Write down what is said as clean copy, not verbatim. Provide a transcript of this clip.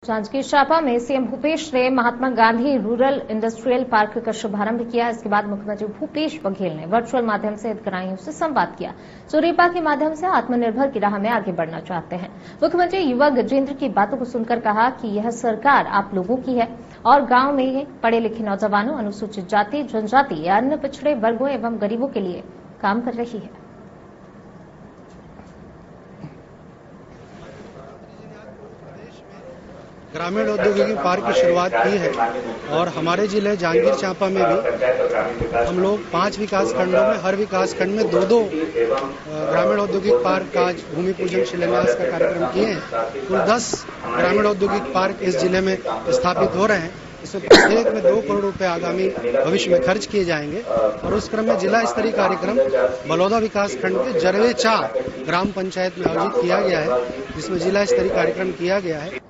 जांजगीर चांपा में सीएम भूपेश ने Mahatma Gandhi rural industrial park का शुभारंभ किया। इसके बाद मुख्यमंत्री भूपेश बघेल ने वर्चुअल माध्यम से हितग्राहियों से संवाद किया जो रेपा के माध्यम से आत्मनिर्भर की राह में आगे बढ़ना चाहते हैं। मुख्यमंत्री युवा गजेंद्र की बातों को सुनकर कहा कि यह सरकार आप लोगों की है और गांव में पढ़े लिखे नौजवानों, अनुसूचित जाति, जनजाति या अन्य पिछड़े वर्गों एवं गरीबों के लिए काम कर रही है। ग्रामीण औद्योगिक पार्क की शुरुआत की है और हमारे जिले जांजगीर चांपा में भी हम लोग 5 विकास खंडों में हर विकास खंड में 2-2 ग्रामीण औद्योगिक पार्क का आज भूमि पूजन शिलान्यास का कार्यक्रम किए हैं। कुल 10 ग्रामीण औद्योगिक पार्क इस जिले में स्थापित हो रहे हैं। इसमें प्रत्येक में 2 करोड़ रुपए आगामी भविष्य में खर्च किए जाएंगे और उस क्रम में जिला स्तरीय कार्यक्रम बलौदा विकास खंड के जरवे 4 ग्राम पंचायत में आयोजित किया गया है, जिसमें जिला स्तरीय कार्यक्रम किया गया है।